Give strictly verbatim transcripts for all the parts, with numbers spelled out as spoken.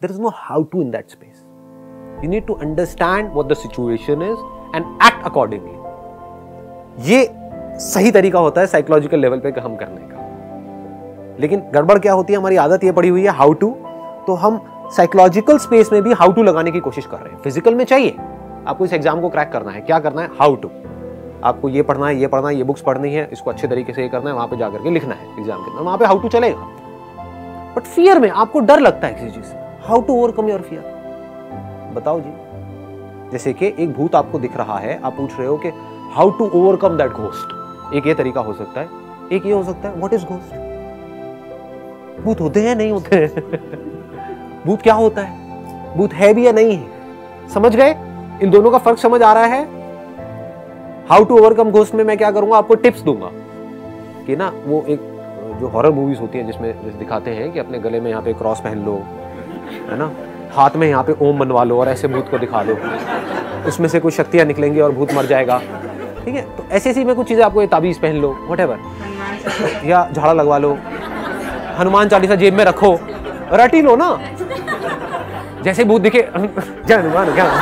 There is no how to in that space. You need to understand what the situation is and act accordingly. ये सही तरीका होता है psychological level पे काम करने का. लेकिन गड़बड़ क्या होती है, हमारी आदत ये पड़ी हुई है हाउ टू, तो हम साइकोलॉजिकल स्पेस में भी हाउ टू लगाने की कोशिश कर रहे हैं. फिजिकल में चाहिए, आपको इस एग्जाम को क्रैक करना है, क्या करना है, हाउ टू. आपको ये पढ़ना है, ये पढ़ना है, ये बुक्स पढ़नी है, इसको अच्छे तरीके से ये करना है, वहां पे जाकर के लिखना है एग्जाम के अंदर, वहां पे हाउ टू चलेगा. बट फियर में आपको डर लगता है किसी चीज से, how to overcome your fear, बताओ जी. जैसे कि एक भूत आपको दिख रहा है, आप पूछ रहे हो कि how to overcome that ghost. एक ये तरीका हो सकता है, एक ये हो सकता है व्हाट इज घोस्ट. भूत होते हैं नहीं होते हैं? भूत क्या होता है, भूत है भी या नहीं है, समझ गए? इन दोनों का फर्क समझ आ रहा है. हाउ टू ओवरकम घोस्ट में मैं क्या करूंगा, आपको टिप्स दूंगा कि ना, वो एक जो हॉरर मूवीज होती है जिसमें जैसे दिखाते हैं कि अपने गले में यहाँ पे क्रॉस पहन लो, है ना, हाथ में यहाँ पे ओम बनवा लो और ऐसे भूत को दिखा दो, उसमें से कुछ शक्तियां निकलेंगी और भूत मर जाएगा. ठीक है, तो ऐसी ऐसी में कुछ चीजें, आपको ये ताबीज पहन लो, व्हाटएवर, या झाड़ा लगवा लो, हनुमान चालीसा जेब में रखो, रट ही लो ना. जैसे भूत दिखे जय हनुमान, क्या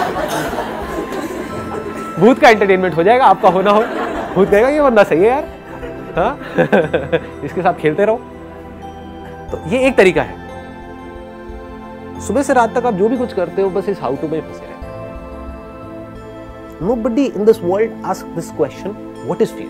भूत का एंटरटेनमेंट हो जाएगा, आपका होना हो. भूत कहेगा ये बंदा सही है यार, हाँ इसके साथ खेलते रहो. तो ये एक तरीका है. सुबह से रात तक आप जो भी कुछ करते हो बस इस हाउ टू में फंसे रहते हो. Nobody in this world asks this question, what is fear?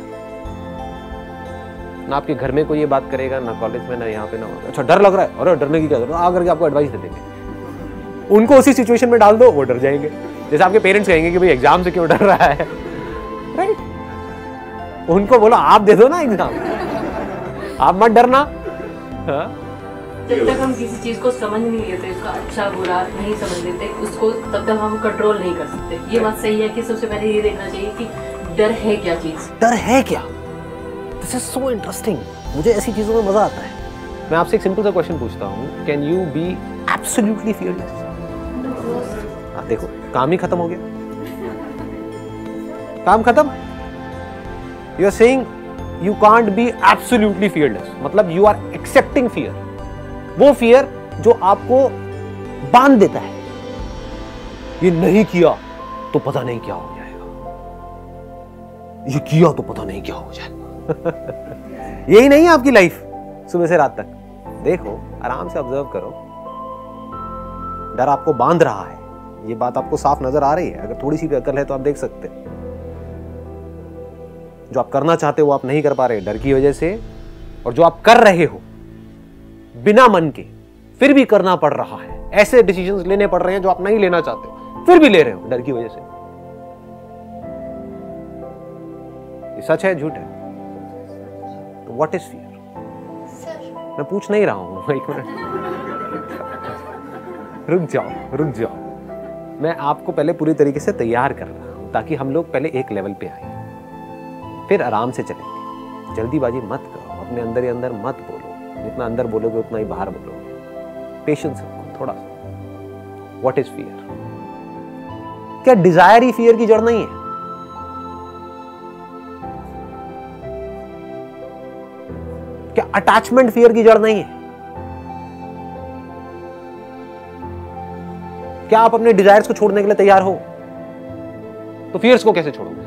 ना आपके घर में कोई ये बात करेगा, ना कॉलेज में, ना यहाँ पे, ना अच्छा डर लग रहा है, अरे डरने की क्या जरूरत है, आकर के आपको एडवाइस दे देंगे. उनको उसी सिचुएशन में डाल दो, वो डर जाएंगे. जैसे आपके पेरेंट्स कहेंगे कि भाई एग्जाम से क्यों डर रहा है, राइट? उनको बोलो आप दे दो ना एग्जाम, आप मत डरना. हाँ? जब तक हम किसी चीज को समझ नहीं लेते, उसका अच्छा बुरा नहीं समझ लेते, उसको तब तक हम कंट्रोल नहीं कर सकते. ये बात सही है कि सबसे पहले ये देखना चाहिए कि डर है क्या चीज, डर है क्या. This is so interesting. मुझे ऐसी चीजों में मजा आता है. मैं आपसे एक सिंपल सा क्वेश्चन पूछता हूँ, can you be absolutely fearless? हाँ देखो, काम ही खत्म हो गया, काम खत्म. You are saying you can't be absolutely fearless, मतलब यू आर एक्सेप्टिंग फियर. वो फियर जो आपको बांध देता है, ये नहीं किया तो पता नहीं क्या हो जाएगा, ये किया तो पता नहीं क्या हो जाएगा. यही नहीं है आपकी लाइफ सुबह से रात तक. देखो, आराम से ऑब्जर्व करो, डर आपको बांध रहा है, ये बात आपको साफ नजर आ रही है. अगर थोड़ी सी भी अकल है तो आप देख सकते हैं. जो आप करना चाहते हो वो आप नहीं कर पा रहे डर की वजह से, और जो आप कर रहे हो बिना मन के फिर भी करना पड़ रहा है, ऐसे डिसीजंस लेने पड़ रहे हैं जो आप नहीं लेना चाहते हो, फिर भी ले रहे हो डर की वजह से. ये सच है झूठ है? तो व्हाट इज फियर? मैं पूछ नहीं रहा हूं, एक मिनट रुक जाओ रुक जाओ. मैं आपको पहले पूरी तरीके से तैयार कर रहा हूं ताकि हम लोग पहले एक लेवल पे आए, फिर आराम से चलेंगे. जल्दीबाजी मत करो, अपने अंदर ही अंदर मत बोलो. जितना अंदर बोलोगे उतना ही बाहर बोलोगे. पेशेंस रखो थोड़ा सा. What is fear? क्या डिजायर ही फियर की जड़ नहीं है? क्या अटैचमेंट फियर की जड़ नहीं है? क्या आप अपने डिजायर्स को छोड़ने के लिए तैयार हो? तो फियर्स को कैसे छोड़ोगे?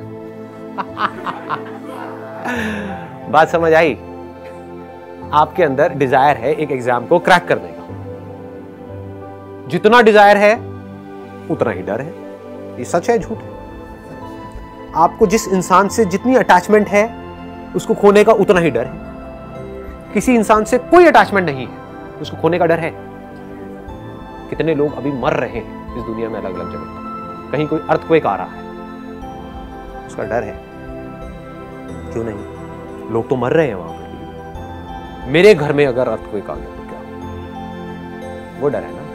बात समझ आई? आपके अंदर डिजायर है एक एग्जाम को क्रैक करने का. जितना डिजायर है उतना ही डर है. ये सच है झूठ है? आपको जिस इंसान से जितनी अटैचमेंट है उसको खोने का उतना ही डर है. किसी इंसान से कोई अटैचमेंट नहीं है, उसको खोने का डर है. कितने लोग अभी मर रहे हैं इस दुनिया में अलग अलग जगह. कहीं कोई अर्थक्वेक आ रहा है, उसका डर है. क्यों नहीं? लोग तो मर रहे हैं वहां पर. मेरे घर में अगर अर्थक्वेक आ गया तो क्या? वो डर है ना.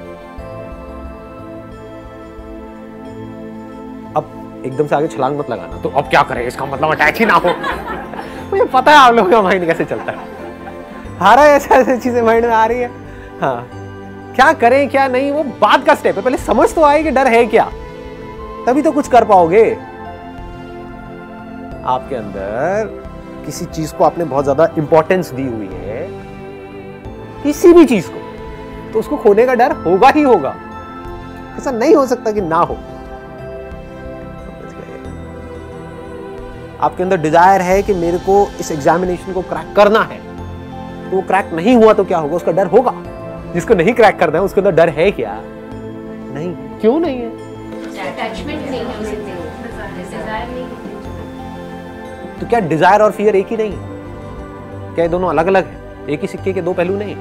अब एकदम से आगे छलांग मत लगाना. तो अब क्या करें, इसका मतलब अटैच ही ना हो. मुझे पता है आप लोगों का माइंड कैसे चलता है. हारा ऐसा ऐसी चीजें माइंड में आ रही है. हाँ, क्या करें क्या नहीं वो बाद का स्टेप है. पहले समझ तो आए कि डर है क्या, तभी तो कुछ कर पाओगे. आपके अंदर किसी चीज को आपने बहुत ज्यादा इंपॉर्टेंस दी हुई है, किसी भी चीज को, तो उसको खोने का डर होगा ही होगा, ऐसा नहीं हो सकता कि ना हो। आपके अंदर डिजायर है कि मेरे को इस एग्जामिनेशन को क्रैक करना है, तो वो क्रैक नहीं हुआ तो क्या होगा, उसका डर होगा। जिसको नहीं क्रैक करना है उसके अंदर डर है क्या? नहीं। क्यों नहीं है? अटैचमेंट नहीं है उसे, डिजायर नहीं है। तो क्या डिजायर और फियर एक ही नहीं है? क्या ये दोनों अलग अलग है? एक ही सिक्के के दो पहलू नहीं है?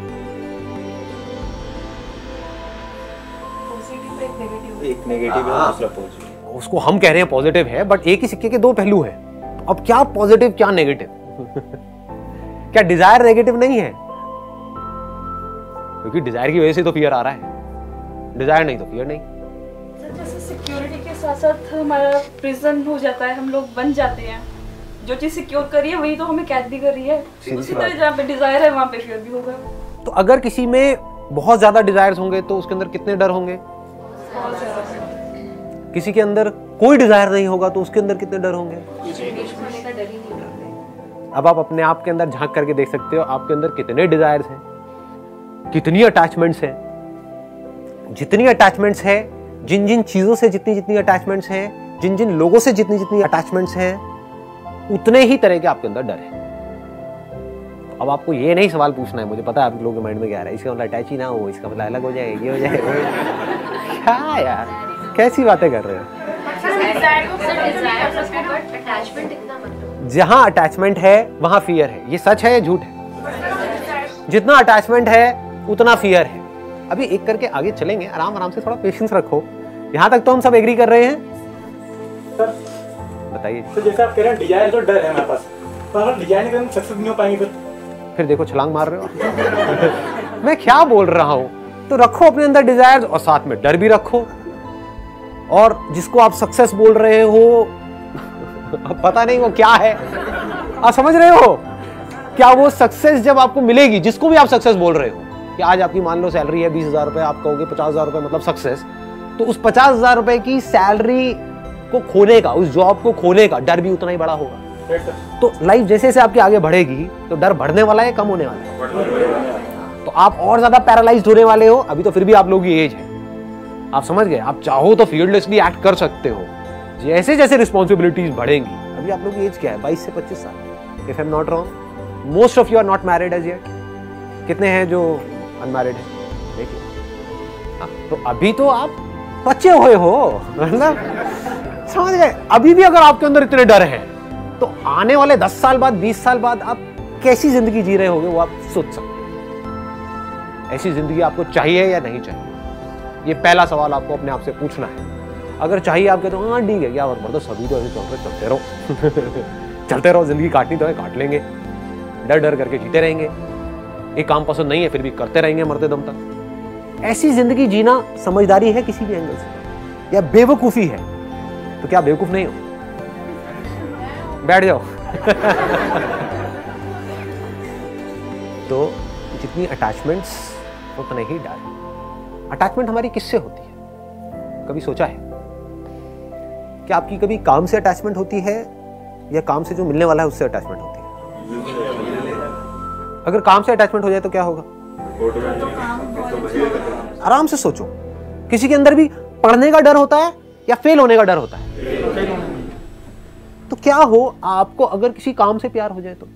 एक नेगेटिव है, दूसरा पॉजिटिव। उसको हम कह रहे हैं पॉजिटिव है, बट एक ही सिक्के के दो पहलू है। तो अब क्या पॉजिटिव क्या नेगेटिव? क्या डिजायर नेगेटिव नहीं है? क्योंकि डिजायर की वजह से तो फियर आ रहा है, डिजायर नहीं तो फियर नहीं। जैसे सिक्योरिटी के साथ साथ हमारा प्रिजन हो जाता है, हम लोग बन जाते हैं। जो चीज सिक्योर करी है वही तो हमें कैद भी कर रही है। उसी तरह जहाँ पे डिजायर है वहाँ पे फियर भी होगा। तो अगर किसी में बहुत ज्यादा डिजायर्स होंगे तो उसके अंदर कितने डर होंगे? बहुत ज्यादा। किसी के अंदर कोई डिजायर नहीं होगा तो उसके अंदर कितने डर होंगे? अब आप अपने आप के अंदर झांक करके देख सकते हो, आपके अंदर कितने डिजायर्स हैं, कितनी अटैचमेंट्स हैं। जितनी अटैचमेंट्स है, जिन जिन चीजों से जितनी जितनी अटैचमेंट्स हैं, जिन जिन लोगों से जितनी जितनी अटैचमेंट्स हैं, उतने ही तरह के आपके अंदर डर है। अब आपको ये नहीं सवाल पूछना है, मुझे पता है आप लोगों के माइंड में क्या आ रहा है, इसका मतलब अटैच ही ना हो, इसका मतलब अलग हो जाए, ये हो जाए, वो हो जाए। क्या यार, कैसी बातें कर रहे हो? जहां अटैचमेंट है वहां फियर है। ये सच है या झूठ है? जितना अटैचमेंट है उतना फियर है। अभी एक करके आगे चलेंगे, आराम आराम से, थोड़ा पेशेंस रखो। यहां तक तो हम सब एग्री कर रहे हैं? सर बताइए। तो जैसे आप कह रहे हैं डिजायर तो डर है हमारे पास, तो अगर डिजायर नहीं करें सक्सेस नहीं हो पाएंगे फिर फिर देखो छलांग मार रहे हो। मैं क्या बोल रहा हूं? तो रखो अपने अंदर डिजायर और साथ में डर भी रखो। और जिसको आप सक्सेस बोल रहे हो पता नहीं वो क्या है, आप समझ रहे हो? क्या वो सक्सेस जब आपको मिलेगी, जिसको भी आप सक्सेस बोल रहे हो, कि आज आपकी मान लो सैलरी है बीस हजार रुपए, आप कहोगे पचास हजार रुपए मतलब सक्सेस, तो उस पचास हजार रुपए की सैलरी को खोने का, उस जॉब को खोने का डर भी उतना ही बड़ा होगा। तो लाइफ जैसे जैसे आपकी आगे बढ़ेगी तो डर बढ़ने वाला है, कम होने वाला है? तो आप और ज्यादा पैरालाइज्ड होने वाले हो। अभी तो फिर भी आप लोगों की एज है, आप समझ गए, आप चाहो तो फियरलेसली एक्ट कर सकते हो। जैसे जैसे रिस्पॉन्सिबिलिटीज बढ़ेंगी, अभी आप लोगों की एज क्या है? बाईस से पच्चीस साल, if I am not wrong. Most of you are not married as yet. कितने हैं जो अनमैरिड है? देखिए, तो अभी तो आप बच्चे हुए हो, मतलब समझ गए। अभी भी अगर आपके अंदर इतने डर हैं तो आने वाले दस साल बाद, बीस साल बाद आप कैसी जिंदगी जी रहे होगे वो आप सोच सकते हैं। ऐसी जिंदगी आपको चाहिए या नहीं चाहिए? ये पहला सवाल आपको अपने आप से पूछना है। अगर चाहिए आप कहते हो हाँ ठीक है, क्या बात बढ़ो, सभी तो ऐसे चल रहे, चलते रहो चलते रहो, जिंदगी काटनी तो है, काट लेंगे, डर डर करके जीते रहेंगे, एक काम पसंद नहीं है फिर भी करते रहेंगे मरते दम तक। ऐसी जिंदगी जीना समझदारी है किसी भी एंगल से, या बेवकूफी है? तो क्या बेवकूफ नहीं हो? बैठ जाओ। तो जितनी अटैचमेंट्स उतने ही डर। अटैचमेंट हमारी किससे होती है? कभी सोचा है कि आपकी कभी काम से अटैचमेंट होती है या काम से जो मिलने वाला है उससे अटैचमेंट होती है? अगर काम से अटैचमेंट हो जाए तो क्या होगा? आराम से सोचो। किसी के अंदर भी पढ़ने का डर होता है या फेल होने का डर होता है? तो क्या हो आपको अगर किसी काम से प्यार हो जाए तो?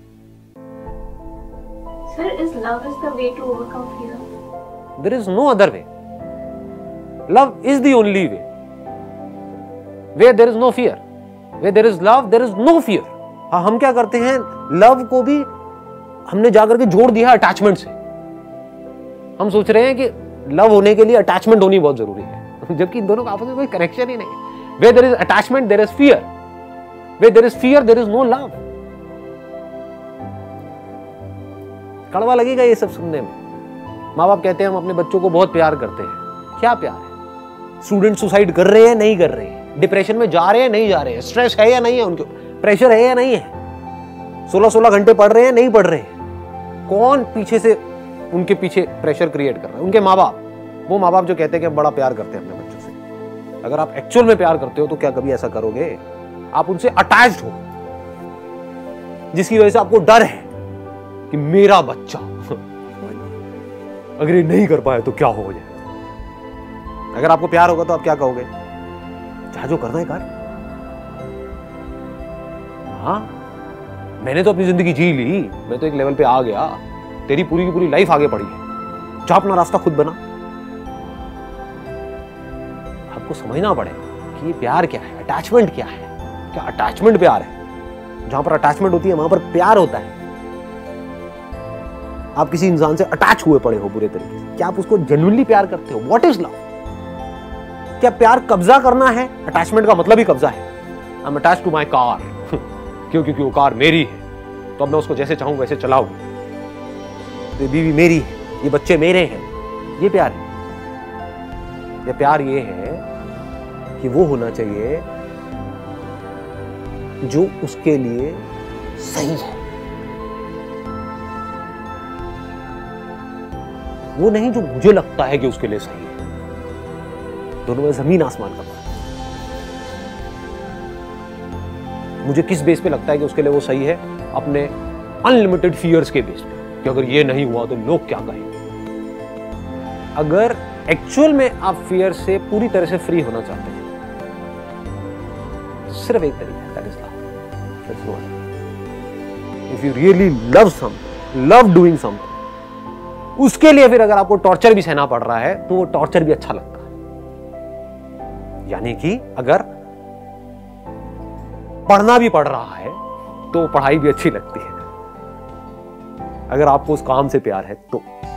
Sir, is love is the way to overcome fear? There is no other way. Love is the only way. Where there is no fear. Where there is love, there is no fear. हाँ, हम क्या करते हैं, love को भी हमने जाकर के जोड़ दिया अटैचमेंट से। हम सोच रहे हैं कि लव होने के लिए अटैचमेंट होनी बहुत जरूरी है, जबकि इन दोनों का आपस में कोई कनेक्शन ही नहीं है। Where there is attachment, there is fear. Where there is fear, there is no love. कड़वा लगेगा ये सब सुनने में। माँ बाप कहते हैं हम अपने बच्चों को बहुत प्यार करते हैं। क्या प्यार है? स्टूडेंट सुसाइड कर रहे हैं नहीं कर रहे हैं, डिप्रेशन में जा रहे हैं नहीं जा रहे हैं, स्ट्रेस है या नहीं है, उनको प्रेशर है या नहीं है, सोलह सोलह घंटे पढ़ रहे हैं नहीं पढ़ रहे हैं, कौन पीछे से उनके पीछे प्रेशर क्रिएट कर रहा है? उनके माँ बाप। वो माँ बाप जो कहते हैं कि हम बड़ा प्यार करते हैं अपने बच्चों से। अगर आप एक्चुअल में प्यार करते हो तो क्या कभी ऐसा करोगे? आप उनसे अटैच्ड हो, जिसकी वजह से आपको डर है कि मेरा बच्चा अगर ये नहीं कर पाए तो क्या हो जाए? अगर आपको प्यार होगा तो आप क्या कहोगे? चाहे जो करना है कर। हाँ, मैंने तो अपनी जिंदगी जी ली, मैं तो एक लेवल पे आ गया, तेरी पूरी की पूरी लाइफ आगे बढ़ी है, जा अपना रास्ता खुद बना। आपको समझना पड़ेगा कि ये प्यार क्या है, अटैचमेंट क्या है। क्या अटैचमेंट प्यार है? जहां पर अटैचमेंट होती है वहां पर प्यार होता है। आप किसी इंसान से अटैच हुए पड़े हो बुरे तरीके से, क्या आप उसको जेन्युइनली प्यार करते हो? What is love? क्या प्यार कब्जा करना है? अटैचमेंट का मतलब ही कब्जा है। I am attached to my car, क्यों? क्योंकि वो कार मेरी है, तो अब मैं उसको जैसे चाहूं वैसे चलाऊं। तो ये बीवी मेरी है, ये बच्चे मेरे हैं। ये प्यार है? ये प्यार ये है कि वो होना चाहिए जो उसके लिए सही है, वो नहीं जो मुझे लगता है कि उसके लिए सही है। दोनों में जमीन आसमान का फर्क है। मुझे किस बेस पे लगता है कि उसके लिए वो सही है? अपने अनलिमिटेड फियर्स के बेस पे, कि अगर ये नहीं हुआ तो लोग क्या कहेंगे। अगर एक्चुअल में आप फियर से पूरी तरह से फ्री होना चाहते हैं, सिर्फ एक तरीका है, that is love. If you really love something, love doing something, उसके लिए फिर अगर आपको टॉर्चर भी सहना पड़ रहा है तो वो टॉर्चर भी अच्छा लगता है। यानी कि अगर पढ़ना भी पड़ रहा है तो पढ़ाई भी अच्छी लगती है, अगर आपको उस काम से प्यार है तो।